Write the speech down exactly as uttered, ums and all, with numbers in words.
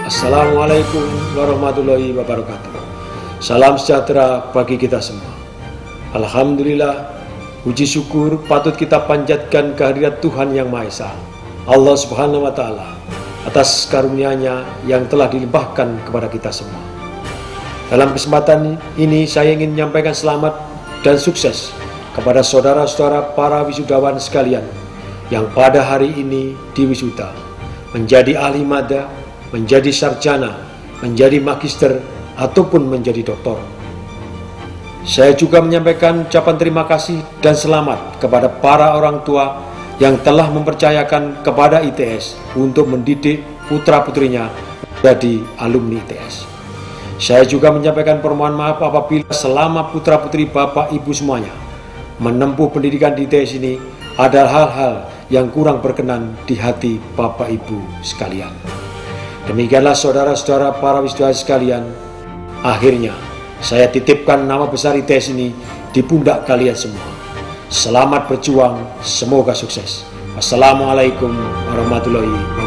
Assalamualaikum warahmatullahi wabarakatuh. Salam sejahtera bagi kita semua. Alhamdulillah, puji syukur patut kita panjatkan kehadirat Tuhan Yang Maha Esa, Allah Subhanahu wa Ta'ala, atas karunia-Nya yang telah dilimpahkan kepada kita semua. Dalam kesempatan ini saya ingin menyampaikan selamat dan sukses kepada saudara-saudara para wisudawan sekalian yang pada hari ini diwisuda, menjadi ahli mada, menjadi sarjana, menjadi magister, ataupun menjadi doktor. Saya juga menyampaikan ucapan terima kasih dan selamat kepada para orang tua yang telah mempercayakan kepada I T S untuk mendidik putra-putrinya menjadi alumni I T S. Saya juga menyampaikan permohonan maaf apabila selama putra-putri Bapak Ibu semuanya menempuh pendidikan di I T S ini ada hal-hal yang kurang berkenan di hati Bapak Ibu sekalian. Demikianlah saudara-saudara para wisudawan sekalian, akhirnya saya titipkan nama besar I T S ini di pundak kalian semua. Selamat berjuang, semoga sukses. Wassalamualaikum warahmatullahi wabarakatuh.